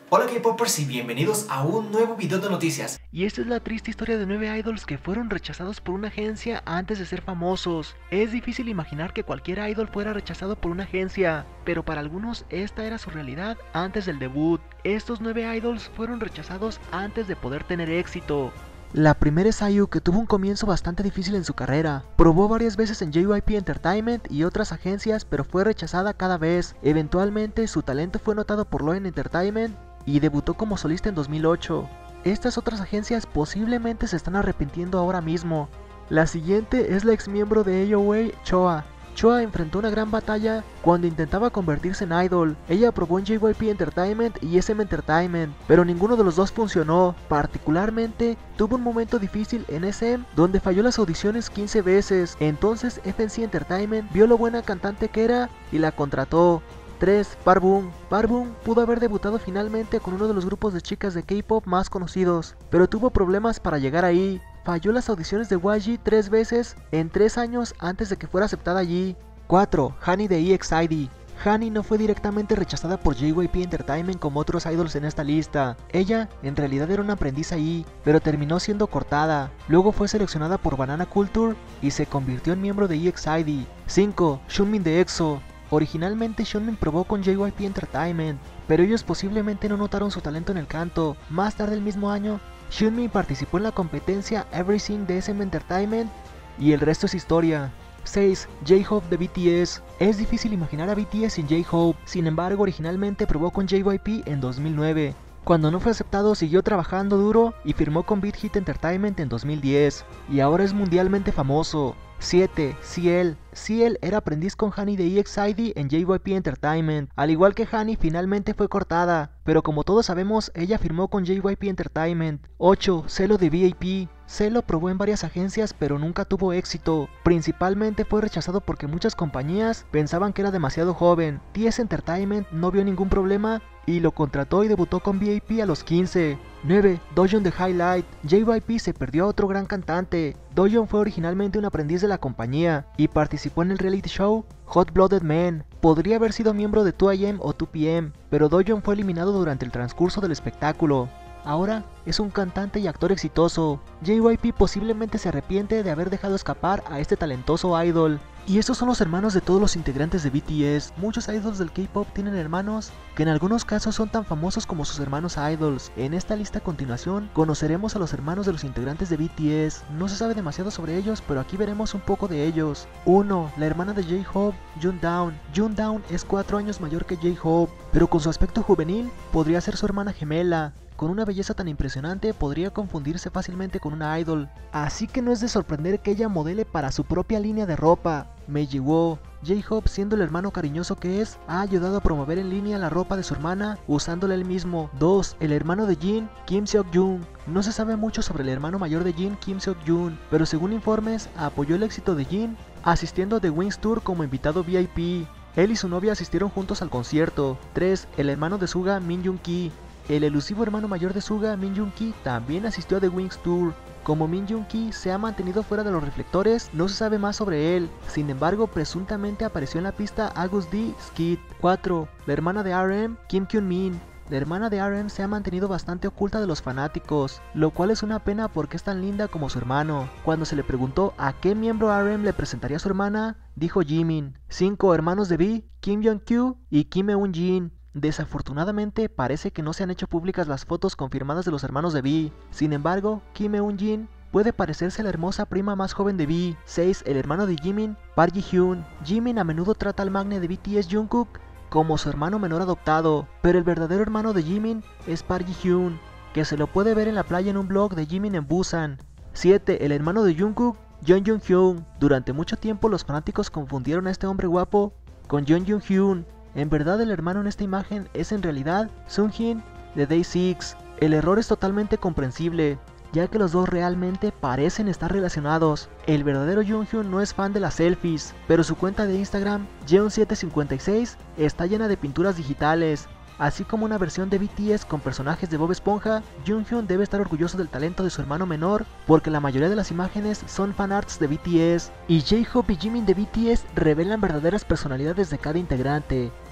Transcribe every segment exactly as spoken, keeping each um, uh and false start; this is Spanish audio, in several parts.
Hola K-Popers y bienvenidos a un nuevo video de noticias. Y esta es la triste historia de nueve idols que fueron rechazados por una agencia antes de ser famosos. Es difícil imaginar que cualquier idol fuera rechazado por una agencia, pero para algunos esta era su realidad antes del debut. Estos nueve idols fueron rechazados antes de poder tener éxito. La primera es IU, que tuvo un comienzo bastante difícil en su carrera. Probó varias veces en J Y P Entertainment y otras agencias, pero fue rechazada cada vez. Eventualmente su talento fue notado por Loen Entertainment y debutó como solista en dos mil ocho. Estas otras agencias posiblemente se están arrepintiendo ahora mismo. La siguiente es la ex miembro de A O A, Choa. Choa enfrentó una gran batalla cuando intentaba convertirse en idol. Ella probó en J Y P Entertainment y S M Entertainment, pero ninguno de los dos funcionó. Particularmente, tuvo un momento difícil en S M donde falló las audiciones quince veces. Entonces F N C Entertainment vio lo buena cantante que era y la contrató. tres. Park-bum. Park-bum pudo haber debutado finalmente con uno de los grupos de chicas de K-pop más conocidos, pero tuvo problemas para llegar ahí. Falló las audiciones de Y G tres veces en tres años antes de que fuera aceptada allí. cuatro. Hani de E X I D. Hani no fue directamente rechazada por J Y P Entertainment como otros idols en esta lista. Ella en realidad era una aprendiz ahí, pero terminó siendo cortada. Luego fue seleccionada por Banana Culture y se convirtió en miembro de E X I D. cinco. Sunmin de EXO. Originalmente Sunmin probó con J Y P Entertainment, pero ellos posiblemente no notaron su talento en el canto. Más tarde el mismo año, Sunmin participó en la competencia Everything de S M Entertainment y el resto es historia. seis. J-Hope de B T S. Es difícil imaginar a B T S sin J-Hope, sin embargo originalmente probó con J Y P en dos mil nueve. Cuando no fue aceptado siguió trabajando duro y firmó con Big Hit Entertainment en dos mil diez, y ahora es mundialmente famoso. siete. C L. C L era aprendiz con Hani de E X I D en J Y P Entertainment. Al igual que Hani, finalmente fue cortada, pero como todos sabemos, ella firmó con J Y P Entertainment. ocho. Celo de V I P. Celo probó en varias agencias pero nunca tuvo éxito. Principalmente fue rechazado porque muchas compañías pensaban que era demasiado joven. T S Entertainment no vio ningún problema y lo contrató y debutó con V I P a los quince. nueve. Doyeon de Highlight. J Y P se perdió a otro gran cantante. Doyeon fue originalmente un aprendiz de la compañía y participó en el reality show Hot Blooded Man. Podría haber sido miembro de dos A M o dos P M, pero Doyeon fue eliminado durante el transcurso del espectáculo. Ahora es un cantante y actor exitoso. J Y P posiblemente se arrepiente de haber dejado escapar a este talentoso idol. Y estos son los hermanos de todos los integrantes de B T S. Muchos idols del K-pop tienen hermanos que en algunos casos son tan famosos como sus hermanos idols. En esta lista a continuación conoceremos a los hermanos de los integrantes de B T S. No se sabe demasiado sobre ellos, pero aquí veremos un poco de ellos. uno. La hermana de J-Hope, Jundawn. Jundawn es cuatro años mayor que J-Hope, pero con su aspecto juvenil podría ser su hermana gemela. Con una belleza tan impresionante podría confundirse fácilmente con una idol, así que no es de sorprender que ella modele para su propia línea de ropa. Meiji Woo. J-Hope, siendo el hermano cariñoso que es, ha ayudado a promover en línea la ropa de su hermana usándola él mismo. dos. El hermano de Jin, Kim Seok-jun. No se sabe mucho sobre el hermano mayor de Jin, Kim Seok-jun, pero según informes apoyó el éxito de Jin asistiendo a The Wings Tour como invitado V I P. Él y su novia asistieron juntos al concierto. tres. El hermano de Suga, Min Jun-ki. El elusivo hermano mayor de Suga, Min Jun-ki, también asistió a The Wings Tour. Como Min Jun-ki se ha mantenido fuera de los reflectores, no se sabe más sobre él. Sin embargo, presuntamente apareció en la pista August D. Skid. cuatro. La hermana de R M, Kim Kyun-min. La hermana de R M se ha mantenido bastante oculta de los fanáticos, lo cual es una pena porque es tan linda como su hermano. Cuando se le preguntó a qué miembro R M le presentaría a su hermana, dijo Jimin. cinco. Hermanos de V, Kim Jong-kyu y Kim Eun-jin. Desafortunadamente parece que no se han hecho públicas las fotos confirmadas de los hermanos de V. Sin embargo, Kim Eun-jin puede parecerse a la hermosa prima más joven de V. seis. El hermano de Jimin, Park Ji-hyun. Jimin a menudo trata al magne de B T S Jungkook como su hermano menor adoptado, pero el verdadero hermano de Jimin es Park Ji-hyun, que se lo puede ver en la playa en un blog de Jimin en Busan. siete. El hermano de Jungkook, Jeon Jung-hyun. Durante mucho tiempo los fanáticos confundieron a este hombre guapo con Jeon Jung-hyun. En verdad el hermano en esta imagen es en realidad Sungjin de Day six. El error es totalmente comprensible, ya que los dos realmente parecen estar relacionados. El verdadero Junghyun no es fan de las selfies, pero su cuenta de Instagram, Jeon siete cincuenta y seis, está llena de pinturas digitales. Así como una versión de B T S con personajes de Bob Esponja, Junghyun debe estar orgulloso del talento de su hermano menor, porque la mayoría de las imágenes son fanarts de B T S, y J-Hope y Jimin de B T S revelan verdaderas personalidades de cada integrante.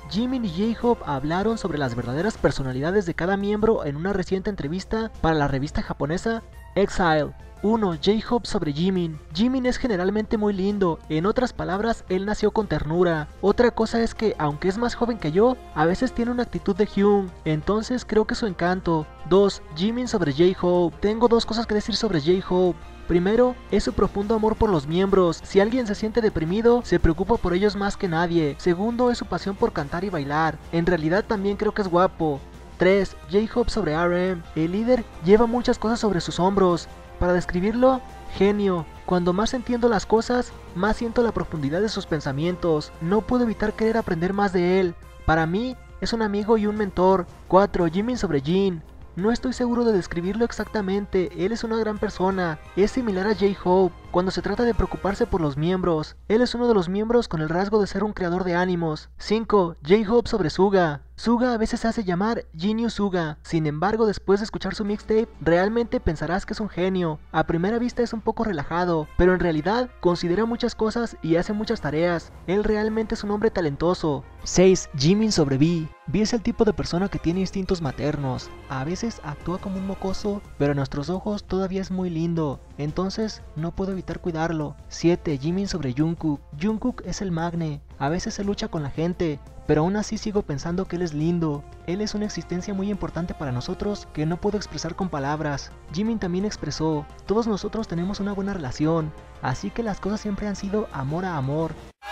Jimin y J-Hope hablaron sobre las verdaderas personalidades de cada miembro en una reciente entrevista para la revista japonesa Exile. uno. J-Hope sobre Jimin. Jimin es generalmente muy lindo, en otras palabras, él nació con ternura. Otra cosa es que, aunque es más joven que yo, a veces tiene una actitud de Hyun, entonces creo que su encanto. dos. Jimin sobre J-Hope. Tengo dos cosas que decir sobre J-Hope. Primero, es su profundo amor por los miembros. Si alguien se siente deprimido, se preocupa por ellos más que nadie. Segundo, es su pasión por cantar y bailar. En realidad también creo que es guapo. tres. J-Hope sobre R M. El líder lleva muchas cosas sobre sus hombros. Para describirlo, genio. Cuando más entiendo las cosas, más siento la profundidad de sus pensamientos. No puedo evitar querer aprender más de él. Para mí, es un amigo y un mentor. cuatro. Jimin sobre Jin. No estoy seguro de describirlo exactamente, él es una gran persona, es similar a J-Hope cuando se trata de preocuparse por los miembros. Él es uno de los miembros con el rasgo de ser un creador de ánimos. cinco. J-Hope sobre Suga. Suga a veces se hace llamar Genius Suga, sin embargo después de escuchar su mixtape, realmente pensarás que es un genio. A primera vista es un poco relajado, pero en realidad considera muchas cosas y hace muchas tareas. Él realmente es un hombre talentoso. seis. Jimin sobre V. V es el tipo de persona que tiene instintos maternos. A veces actúa como un mocoso, pero a nuestros ojos todavía es muy lindo, entonces no puedo evitar cuidarlo. siete. Jimin sobre Jungkook. Jungkook es el magne, a veces se lucha con la gente, pero aún así sigo pensando que él es lindo. Él es una existencia muy importante para nosotros que no puedo expresar con palabras. Jimin también expresó, todos nosotros tenemos una buena relación, así que las cosas siempre han sido amor a amor.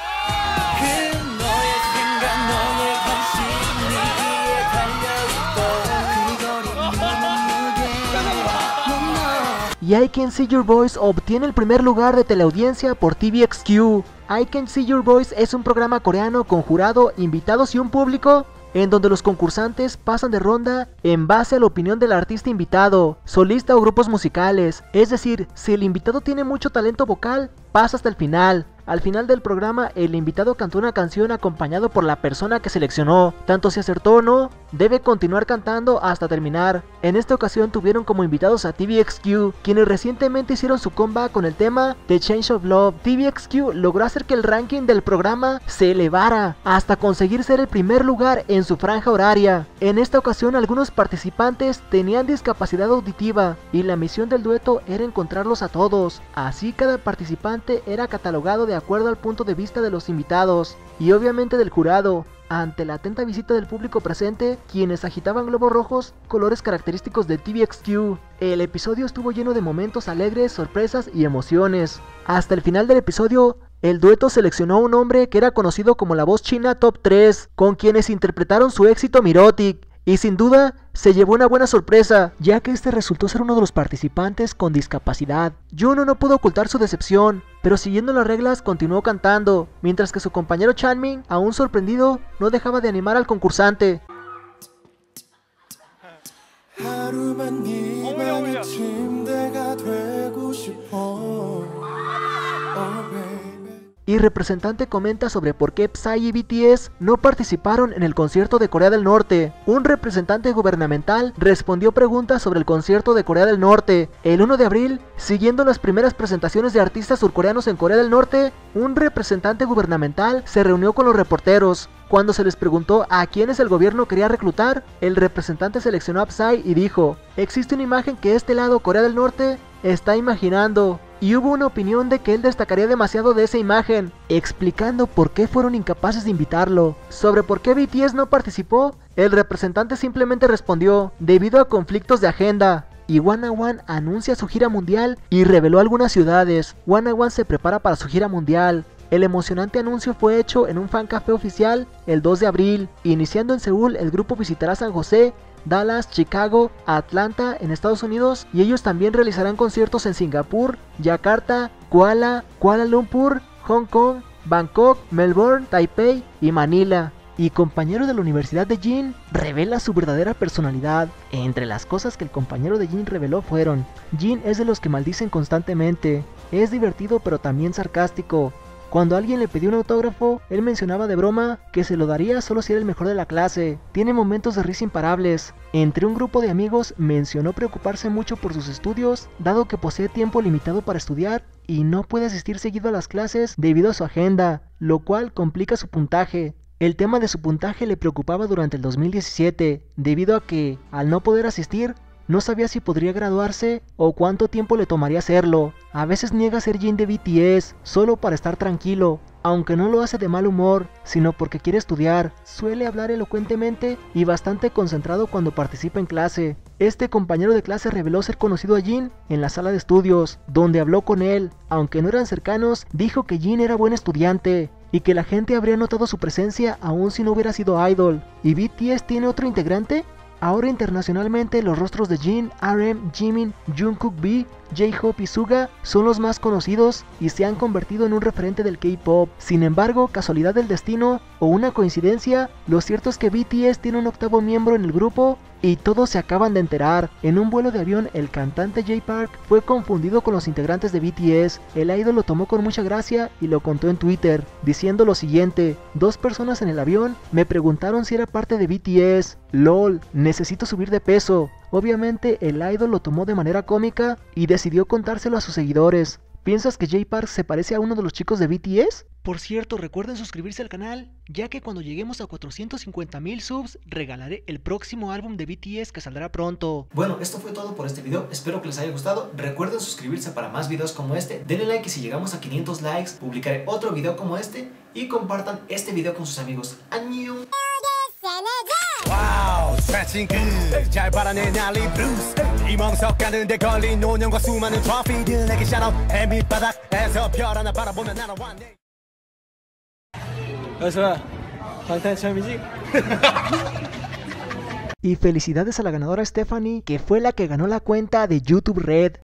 Y I Can See Your Voice obtiene el primer lugar de teleaudiencia por T V X Q. I Can See Your Voice es un programa coreano con jurado, invitados y un público en donde los concursantes pasan de ronda en base a la opinión del artista invitado, solista o grupos musicales. Es decir, si el invitado tiene mucho talento vocal, pasa hasta el final. Al final del programa, el invitado cantó una canción acompañado por la persona que seleccionó. Tanto si acertó o no, debe continuar cantando hasta terminar. En esta ocasión tuvieron como invitados a T V X Q, quienes recientemente hicieron su comeback con el tema The Change of Love. T V X Q logró hacer que el ranking del programa se elevara hasta conseguir ser el primer lugar en su franja horaria. En esta ocasión algunos participantes tenían discapacidad auditiva y la misión del dueto era encontrarlos a todos. Así cada participante era catalogado de de acuerdo al punto de vista de los invitados y obviamente del jurado. Ante la atenta visita del público presente, quienes agitaban globos rojos, colores característicos de T V X Q, el episodio estuvo lleno de momentos alegres, sorpresas y emociones. Hasta el final del episodio, el dueto seleccionó a un hombre que era conocido como la voz china Top tres, con quienes interpretaron su éxito Mirotic. Y sin duda, se llevó una buena sorpresa, ya que este resultó ser uno de los participantes con discapacidad. Juno no pudo ocultar su decepción, pero siguiendo las reglas continuó cantando, mientras que su compañero Chanmin, aún sorprendido, no dejaba de animar al concursante. Y representante comenta sobre por qué Psy y B T S no participaron en el concierto de Corea del Norte. Un representante gubernamental respondió preguntas sobre el concierto de Corea del Norte. El uno de abril, siguiendo las primeras presentaciones de artistas surcoreanos en Corea del Norte, un representante gubernamental se reunió con los reporteros. Cuando se les preguntó a quiénes el gobierno quería reclutar, el representante seleccionó a Psy y dijo: existe una imagen que este lado, Corea del Norte, está imaginando. Y hubo una opinión de que él destacaría demasiado de esa imagen, explicando por qué fueron incapaces de invitarlo. Sobre por qué B T S no participó, el representante simplemente respondió: debido a conflictos de agenda. Y Wanna One anuncia su gira mundial y reveló algunas ciudades. Wanna One se prepara para su gira mundial. El emocionante anuncio fue hecho en un fan café oficial el dos de abril. Iniciando en Seúl, el grupo visitará San José, Dallas, Chicago, Atlanta en Estados Unidos, y ellos también realizarán conciertos en Singapur, Yakarta, Kuala, Kuala Lumpur, Hong Kong, Bangkok, Melbourne, Taipei y Manila. Y compañero de la Universidad de Jin revela su verdadera personalidad. Entre las cosas que el compañero de Jin reveló fueron: Jin es de los que maldicen constantemente, es divertido pero también sarcástico. Cuando alguien le pidió un autógrafo, él mencionaba de broma que se lo daría solo si era el mejor de la clase. Tiene momentos de risa imparables. Entre un grupo de amigos mencionó preocuparse mucho por sus estudios, dado que posee tiempo limitado para estudiar y no puede asistir seguido a las clases debido a su agenda, lo cual complica su puntaje. El tema de su puntaje le preocupaba durante el dos mil diecisiete, debido a que, al no poder asistir, no sabía si podría graduarse o cuánto tiempo le tomaría hacerlo. A veces niega ser Jin de B T S solo para estar tranquilo, aunque no lo hace de mal humor, sino porque quiere estudiar. Suele hablar elocuentemente y bastante concentrado cuando participa en clase. Este compañero de clase reveló ser conocido a Jin en la sala de estudios, donde habló con él. Aunque no eran cercanos, dijo que Jin era buen estudiante y que la gente habría notado su presencia aun si no hubiera sido idol. ¿Y B T S tiene otro integrante? Ahora internacionalmente los rostros de Jin, R M, Jimin, Jungkook V, J-Hope y Suga son los más conocidos y se han convertido en un referente del K-pop. Sin embargo, casualidad del destino o una coincidencia, lo cierto es que B T S tiene un octavo miembro en el grupo y todos se acaban de enterar. En un vuelo de avión, el cantante Jay Park fue confundido con los integrantes de B T S. El idol lo tomó con mucha gracia y lo contó en Twitter, diciendo lo siguiente: dos personas en el avión me preguntaron si era parte de B T S. LOL, necesito subir de peso. Obviamente el idol lo tomó de manera cómica y decidió contárselo a sus seguidores. ¿Piensas que Jay Park se parece a uno de los chicos de B T S? Por cierto, recuerden suscribirse al canal, ya que cuando lleguemos a cuatrocientos cincuenta mil subs, regalaré el próximo álbum de B T S que saldrá pronto. Bueno, esto fue todo por este video, espero que les haya gustado. Recuerden suscribirse para más videos como este, denle like y si llegamos a quinientos likes, publicaré otro video como este y compartan este video con sus amigos. ¡Annyeong! 와우 스트레칭 끝잘 바라내 난리 블루스 이멍석 가는데 걸린 노년과 수많은 트로피들 내게 샤라웃 해밑바닥에서 별 하나 바라보면 날아왔네 어서와 방탄 처음이지? Y felicidades a la ganadora Stephanie, que fue la que ganó la cuenta de YouTube Red.